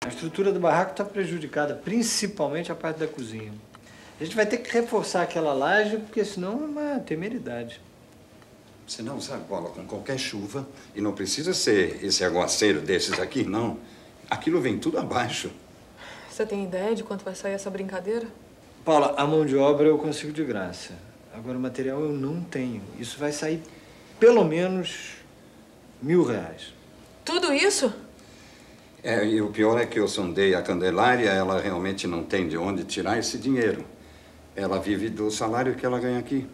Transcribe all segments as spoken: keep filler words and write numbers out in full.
A estrutura do barraco está prejudicada, principalmente a parte da cozinha. A gente vai ter que reforçar aquela laje, porque senão é uma temeridade. Você não sabe, Paula, com qualquer chuva, e não precisa ser esse aguaceiro desses aqui, não. Aquilo vem tudo abaixo. Você tem ideia de quanto vai sair essa brincadeira? Paula, a mão de obra eu consigo de graça. Agora o material eu não tenho. Isso vai sair pelo menos mil reais. Tudo isso? É, e o pior é que eu sondei a Candelária, ela realmente não tem de onde tirar esse dinheiro. Ela vive do salário que ela ganha aqui.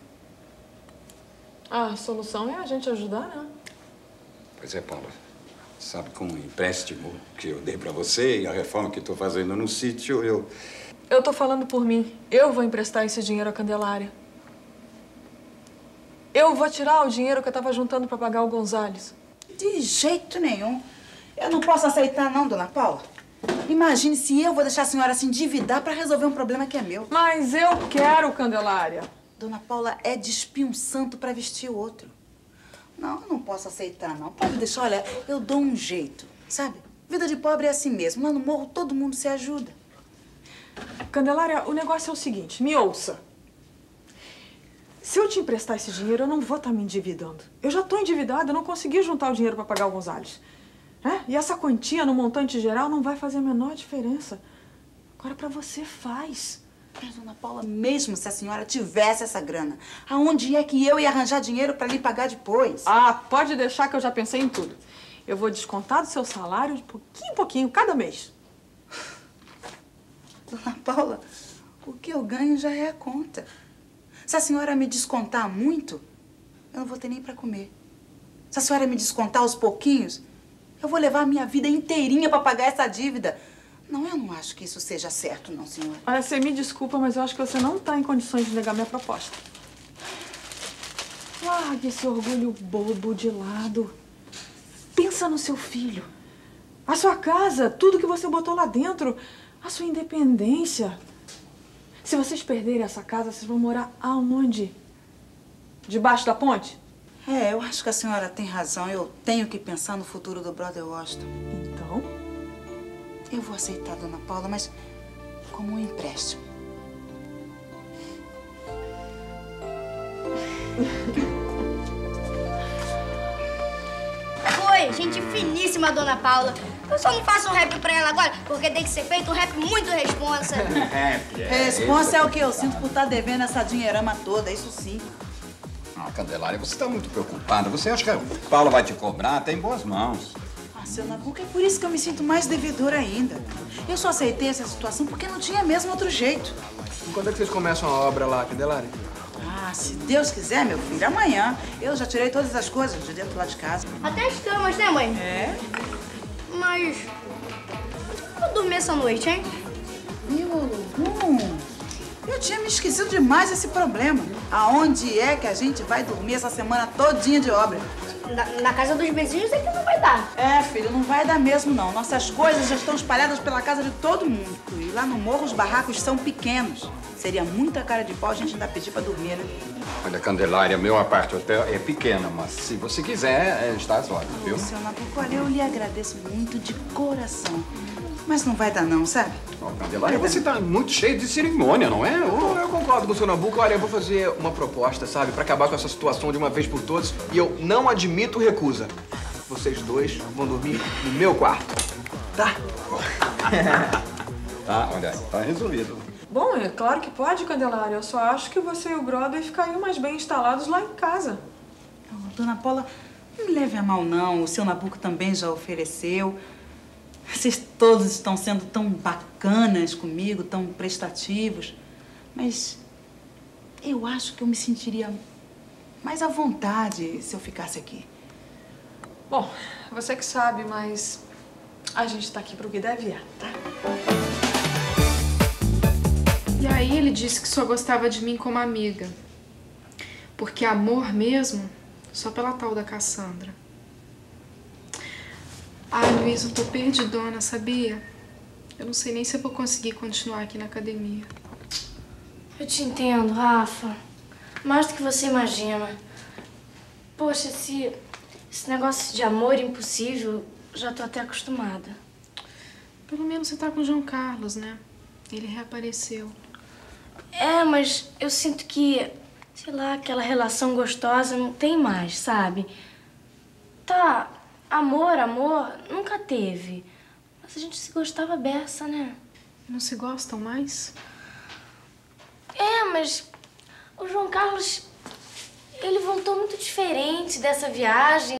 A solução é a gente ajudar, né? Pois é, Paula. Sabe, com o empréstimo que eu dei pra você e a reforma que estou fazendo no sítio, eu... Eu tô falando por mim. Eu vou emprestar esse dinheiro à Candelária. Eu vou tirar o dinheiro que eu tava juntando pra pagar o Gonzales. De jeito nenhum. Eu não posso aceitar, não, dona Paula. Imagine se eu vou deixar a senhora se endividar pra resolver um problema que é meu. Mas eu quero, Candelária. Dona Paula é despir um santo pra vestir o outro. Não, eu não posso aceitar, não. Pode deixar, olha, eu dou um jeito, sabe? Vida de pobre é assim mesmo. Lá no morro todo mundo se ajuda. Candelária, o negócio é o seguinte, me ouça. Se eu te emprestar esse dinheiro, eu não vou estar me endividando. Eu já estou endividada, eu não consegui juntar o dinheiro para pagar o Gonzales. É? E essa quantia no montante geral não vai fazer a menor diferença. Agora, para você, faz. Mas, dona Paula, mesmo se a senhora tivesse essa grana, aonde é que eu ia arranjar dinheiro para lhe pagar depois? Ah, pode deixar que eu já pensei em tudo. Eu vou descontar do seu salário de pouquinho em pouquinho, cada mês. Dona Paula, o que eu ganho já é a conta. Se a senhora me descontar muito, eu não vou ter nem para comer. Se a senhora me descontar aos pouquinhos, eu vou levar a minha vida inteirinha para pagar essa dívida. Não, eu não acho que isso seja certo, não, senhora. Olha, você me desculpa, mas eu acho que você não está em condições de negar minha proposta. Largue esse orgulho bobo de lado. Pensa no seu filho. A sua casa, tudo que você botou lá dentro, a sua independência. Se vocês perderem essa casa, vocês vão morar aonde? Debaixo da ponte? É, eu acho que a senhora tem razão. Eu tenho que pensar no futuro do brother Washington. Então? Eu vou aceitar, dona Paula, mas como um empréstimo. Oi, gente finíssima, dona Paula. Eu só não faço um rap pra ela agora, porque tem que ser feito um rap muito responsa. Rap, é. Responsa é o que eu sinto por estar devendo essa dinheirama toda, isso sim. Ah, Candelária, você está muito preocupada. Você acha que a Paula vai te cobrar? Tá em boas mãos. Ah, seu Nabuco, é por isso que eu me sinto mais devedora ainda. Eu só aceitei essa situação porque não tinha mesmo outro jeito. E quando é que vocês começam a obra lá, Candelária? Ah, se Deus quiser, meu filho, amanhã. Eu já tirei todas as coisas de dentro lá de casa. Até as camas, né, mãe? É? Mas... eu vou dormir essa noite, hein? Meu Lugum, eu tinha me esquecido demais desse problema. Aonde é que a gente vai dormir essa semana todinha de obra? Na, na casa dos vizinhos é que não vai dar. É, filho, não vai dar mesmo, não. Nossas coisas já estão espalhadas pela casa de todo mundo. E lá no morro os barracos são pequenos. Seria muita cara de pau a gente ainda pedir pra dormir, né? Olha, Candelária, meu apart-hotel é pequeno, mas se você quiser, é, está às ordens, viu? Ô, seu Nabuco, olha, eu lhe agradeço muito de coração. Mas não vai dar não, sabe? Oh, Candelária, você tá muito cheio de cerimônia, não é? Eu, eu concordo com o seu Nabuco. Olha, eu vou fazer uma proposta, sabe? Pra acabar com essa situação de uma vez por todas. E eu não admito recusa. Vocês dois vão dormir no meu quarto. Tá? Tá, olha, tá resolvido. Bom, é claro que pode, Candelária. Eu só acho que você e o brother ficariam mais bem instalados lá em casa. Oh, dona Paula, não me leve a mal, não. O seu Nabuco também já ofereceu. Vocês todos estão sendo tão bacanas comigo, tão prestativos. Mas eu acho que eu me sentiria mais à vontade se eu ficasse aqui. Bom, você que sabe, mas a gente tá aqui pro que deve é, tá? E aí ele disse que só gostava de mim como amiga. Porque amor mesmo, só pela tal da Cassandra. Ai, Luiz, eu tô perdidona, sabia? Eu não sei nem se eu vou conseguir continuar aqui na academia. Eu te entendo, Rafa. Mais do que você imagina. Poxa, esse, esse negócio de amor impossível, já tô até acostumada. Pelo menos você tá com o João Carlos, né? Ele reapareceu. É, mas eu sinto que, sei lá, aquela relação gostosa não tem mais, sabe? Tá, amor, amor, nunca teve. Mas a gente se gostava beça, né? Não se gostam mais? É, mas o João Carlos, ele voltou muito diferente dessa viagem.